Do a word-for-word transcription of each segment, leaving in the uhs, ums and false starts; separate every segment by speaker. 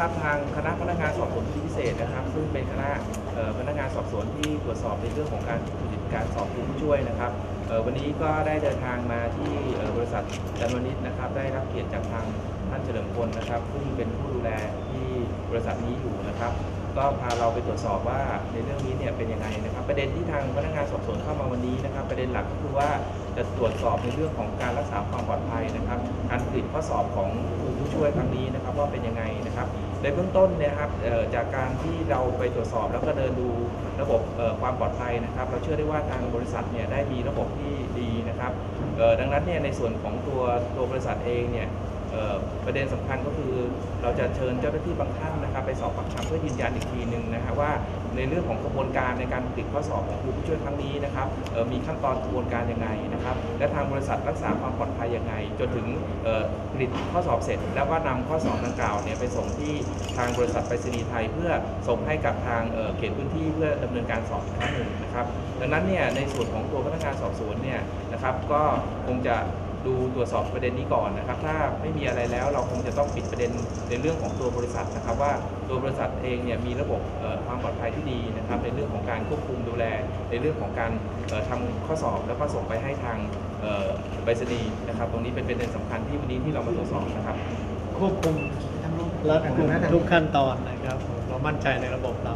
Speaker 1: นะครับทางคณะพนักงานสอบสวนคดีพิเศษนะครับซึ่งเป็นคณะพนักงานสอบสวนที่ตรวจสอบในเรื่องของการทุจริตการสอบครูผู้ช่วยนะครับวันนี้ก็ได้เดินทางมาที่บริษัทจันวนิชนะครับได้รับเกียรติจากทางท่านเฉลิมพลนะครับซึ่งเป็นผู้ดูแลที่บริษัทนี้อยู่นะครับก็พาเราไปตรวจสอบว่าในเรื่องนี้เนี่ยเป็นยังไงนะครับประเด็นที่ทางพนักงานสอบสวนเข้ามาวันนี้นะครับประเด็นหลักก็คือว่าจะตรวจสอบในเรื่องของการรักษาความปลอดภัยนะครับการผลิตข้อสอบของครูผู้ช่วยครั้งนี้นะครับว่าเป็นยังไงนะครับในเบื้องต้นเนี่ยครับจากการที่เราไปตรวจสอบแล้วก็เดินดูระบบความปลอดภัยนะครับเราเชื่อได้ว่าทางบริษัทเนี่ยได้มีระบบที่ดีนะครับดังนั้นเนี่ยในส่วนของตัวตัวบริษัทเองเนี่ยประเด็นสำคัญก็คือเราจะเชิญเจ้าหน้าที่บางท่านนะครับไปสอบปากคำเพื่อยืนยันอีกทีหนึ่งนะฮะว่าในเรื่องของกระบวนการในการผลิตข้อสอบของครูผู้ช่วยครั้งนี้นะครับมีขั้นตอนกระบวนการยังไงนะครับและทางบริษัทรักษาความปลอดภัยยังไงจนถึงผลิตข้อสอบเสร็จแล้วก็นำข้อสอบดังกล่าวเนี่ยไปส่งที่ทางบริษัทไปรษณีย์ไทยเพื่อส่งให้กับทางเขตพื้นที่เพื่อดำเนินการสอบครั้งหนึ่งนะครับดังนั้นเนี่ยในส่วนของตัวพนักงานสอบสวนเนี่ยนะครับก็คงจะดูตรวจสอบประเด็นนี้ก่อนนะครับถ้าไม่มีอะไรแล้วเราคงจะต้องปิดประเด็นในเรื่องของตัวบริษัทนะครับว่าตัวบริษัทเองเนี่ยมีระบบความปลอดภัยที่ดีนะครับในเรื่องของการควบคุมดูแลในเรื่องของการทำข้อสอบแล้วก็ส่งไปให้ทางไปรษณีย์นะครับตรงนี้เป็นประเด็นสำคัญที่วันนี้ที่เรามาตรวจสอบนะครับ
Speaker 2: ควบคุมรัดกุมทุกขั้นตอนนะครับเรามั่นใจในระบบเรา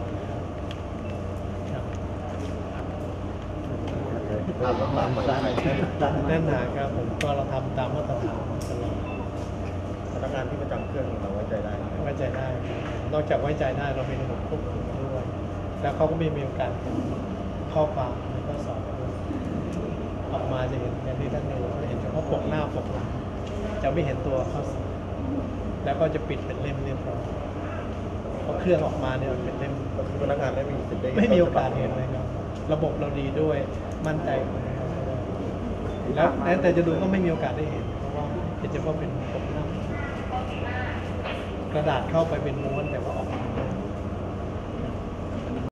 Speaker 3: ตามตามตาม
Speaker 2: แน่นหนาครับผมก็เราทำตามมาตรฐานตลอด
Speaker 3: พนักงานที่ประจำเครื่องเราไว้ใจได้
Speaker 2: ไว้ใจได้นอกจากไว้ใจได้เรามีระบบควบคุมด้วยแล้วเขาก็มีมีการข้อความในข้อสอบออกมาจะเห็นอย่างที่ท่านเห็นเฉพาะปกหน้าปกหลังจะไม่เห็นตัวข้อสอบแล้วก็จะปิดเป็นเล่มเรียบร้อยพอเครื่องออกมาเนี่ยมันเป็นเล่ม
Speaker 3: พนักงานไม่มีสิทธิ์ได้
Speaker 2: ไม่มีโอกาสเห็นเลยครับระบบเราดีด้วยมั่นใจแล้วแต่จะดูก็ไม่มีโอกาสได้เห็นเพราะว่าเห็นเฉพาะเป็นปกหน้ากระดาษเข้าไปเป็นม้วนแต่ว่าออกมา